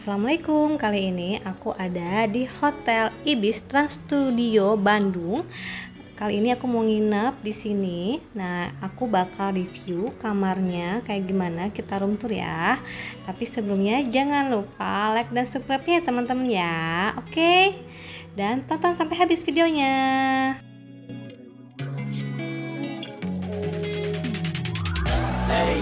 Assalamualaikum, kali ini aku ada di Hotel Ibis Trans Studio Bandung. Kali ini aku mau nginep di sini. Nah, aku bakal review kamarnya kayak gimana, kita room tour ya. Tapi sebelumnya jangan lupa like dan subscribe ya teman-teman ya. Oke? Dan tonton sampai habis videonya. Hey,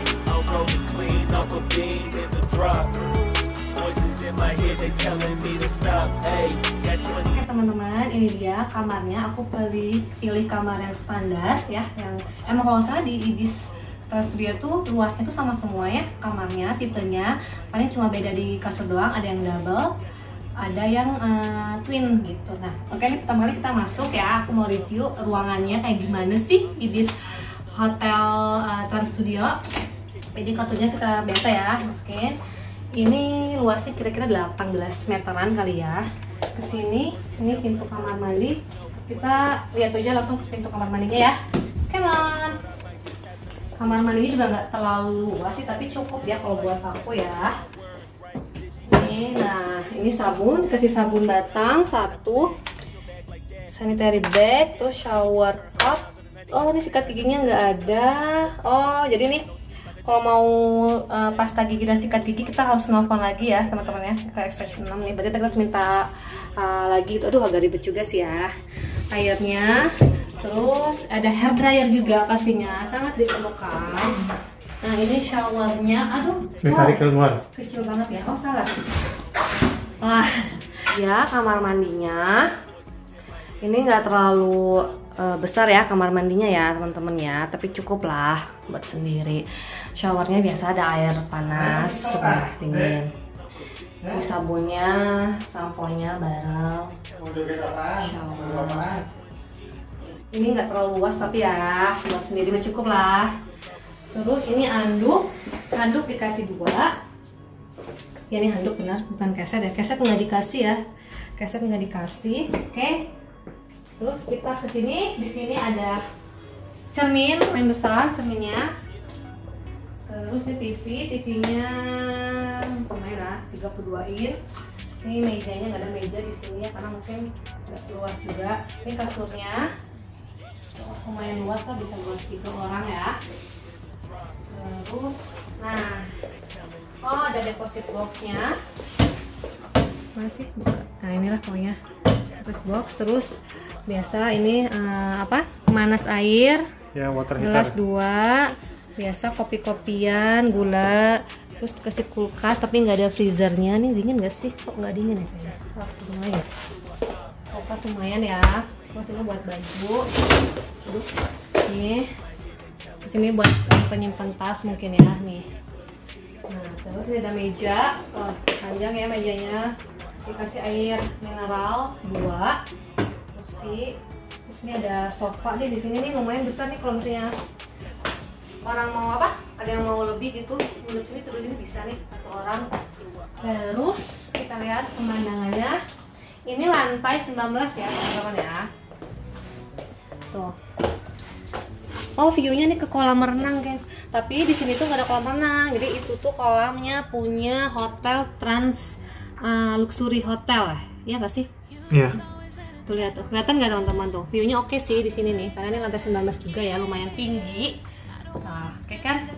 teman-teman, ini dia kamarnya. Aku pilih kamar yang standar ya, yang emang kalau salah di Ibis Studio tuh luasnya tuh sama semua ya kamarnya, tipenya paling cuma beda di kasur doang, ada yang double, ada yang twin gitu. Nah, oke, ini pertama kali kita masuk ya, aku mau review ruangannya kayak gimana sih Ibis Hotel Trans Studio. Jadi kartunya kita biasa ya masukin. Ini luasnya kira-kira 18 meteran kali ya. Kesini, ini pintu kamar mandi. Kita lihat aja langsung ke pintu kamar mandinya ya. Come on. Kamar mandinya juga nggak terlalu luas sih, tapi cukup ya kalau buat aku ya. Nah, ini sabun, kasih sabun batang 1, sanitary bag, terus shower cup. Oh, ini sikat giginya nggak ada. Oh, jadi nih kalau mau pasta gigi dan sikat gigi kita harus nelfon lagi ya teman-teman ya, ke extension 6 nih. Berarti kita harus minta lagi itu. Aduh, agak ribet juga sih ya. Airnya, terus ada hair dryer juga pastinya, sangat diperlukan. Nah, ini showernya, aduh, ditarik keluar. Kecil banget ya. Oh, salah. Wah, ya kamar mandinya. Ini nggak terlalu besar ya kamar mandinya ya teman-teman ya, tapi cukup lah buat sendiri. Showernya biasa ada air panas supaya dingin. Ini sabunnya, samponya bareng. Shower. Ini nggak terlalu luas tapi ya buat sendiri mah cukup lah. Terus ini handuk dikasih 2. Ya, ini handuk benar, bukan keset ya. Keset nggak dikasih ya. Keset nggak dikasih. Oke. Terus kita ke sini, di sini ada cermin main besar cerminnya. Terus ini TV-nya lumayan lah, 32 in. Ini mejanya nggak ada meja di sini ya, karena mungkin nggak luas juga. Ini kasurnya lumayan luas lah, bisa buat 3 orang ya. Terus, nah, oh ada deposit boxnya. Masih buka. Nah, inilah pokoknya deposit box. Terus biasa ini pemanas air ya, water gelas 2, biasa kopi-kopian, gula, terus kasih kulkas tapi nggak ada freezernya. Nih dingin nggak sih? Kok nggak dingin ya kayaknya? Harus lumayan. Kulkas lumayan ya. Terus ini buat baju. Nih. Terus ini buat penyimpan tas mungkin ya nih. Nah, terus ini ada meja. Oh, panjang ya mejanya. Dikasih air mineral 2. Terus ini ada sofa nih di sini nih, lumayan besar nih kalau misalnya orang mau ada yang mau lebih gitu, duduk sini terus ini bisa nih 1 orang. Terus kita lihat pemandangannya. Ini lantai 19 ya teman-teman ya. Tuh. Oh, view-nya nih ke kolam renang guys. Tapi di sini tuh nggak ada kolam renang. Jadi itu tuh kolamnya punya Hotel Trans Luxury Hotel ya nggak sih? Iya. Tuh lihat tuh, kelihatan nggak teman-teman tuh? View-nya oke sih di sini nih, karena ini lantai 19 juga ya, lumayan tinggi. Nah, oke kan?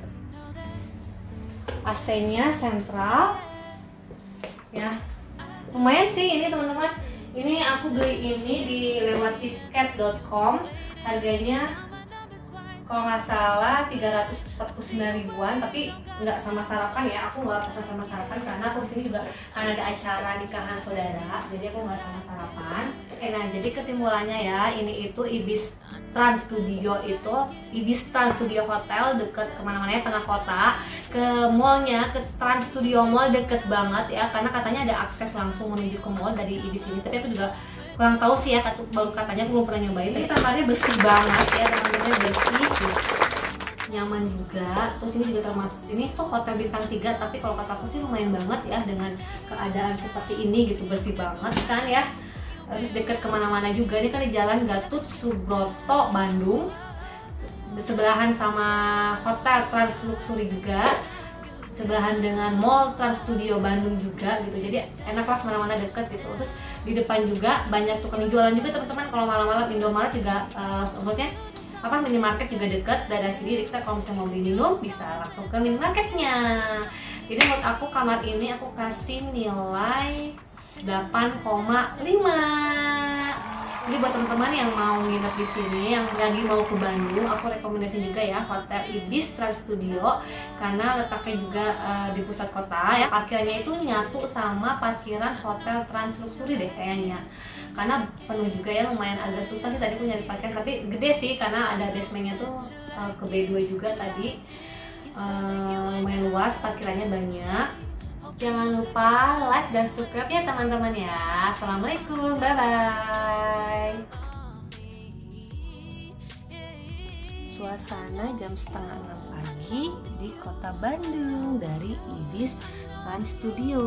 AC-nya sentral. Ya, lumayan sih ini teman-teman. Ini aku beli ini di lewat tiket.com. Harganya kalau nggak salah 349 ribuan, tapi nggak sama sarapan ya. Aku nggak pesan sama sarapan karena aku disini juga karena ada acara nikahan saudara, jadi aku nggak sama sarapan. Nah, jadi kesimpulannya ya, ini itu Ibis Trans Studio itu Ibis Trans Studio Hotel, deket kemana-mana ya, tengah kota. Ke mallnya, ke Trans Studio Mall deket banget ya, karena katanya ada akses langsung menuju ke mall dari Ibis ini. Tapi aku juga kurang tahu sih ya, baru katanya, aku belum pernah nyobain. Tapi kamarnya bersih banget ya, teman-teman, bersih, nyaman juga. Terus ini juga termasuk, ini tuh hotel bintang 3, tapi kalau kata aku sih lumayan banget ya dengan keadaan seperti ini gitu, bersih banget kan ya. Terus deket kemana-mana juga. Ini kan di Jalan Gatot Subroto Bandung, sebelahan sama Hotel Trans Luxury juga. sebelahan dengan Mall Trans Studio Bandung juga gitu, jadi enak lah, mana-mana deket gitu. Terus di depan juga banyak tukang jualan juga teman-teman. Kalau malam-malam Indomaret juga maksudnya minimarket juga deket daerah sini. Kita kalau misalnya mau beli minum bisa langsung ke minimarketnya. Jadi menurut aku kamar ini aku kasih nilai 8,5. Jadi buat teman-teman yang mau nginep di sini, yang lagi mau ke Bandung, aku rekomendasi juga ya Hotel Ibis Trans Studio, karena letaknya juga di pusat kota ya. Parkirannya itu nyatu sama parkiran Hotel Trans Luxury deh kayaknya. Karena penuh juga ya, lumayan agak susah sih tadi aku nyari parkiran, tapi gede sih karena ada basementnya tuh ke B2 juga tadi. Lumayan luas, parkirannya banyak. Jangan lupa like dan subscribe ya teman-teman ya. Assalamualaikum, bye-bye. Suasana jam setengah 6 pagi di kota Bandung dari Ibis Trans Studio.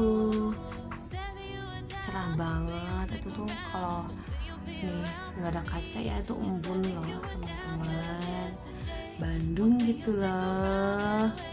Cerah banget, itu tuh kalau nih nggak ada kaca ya, itu embun loh teman-teman. Bandung gitu loh.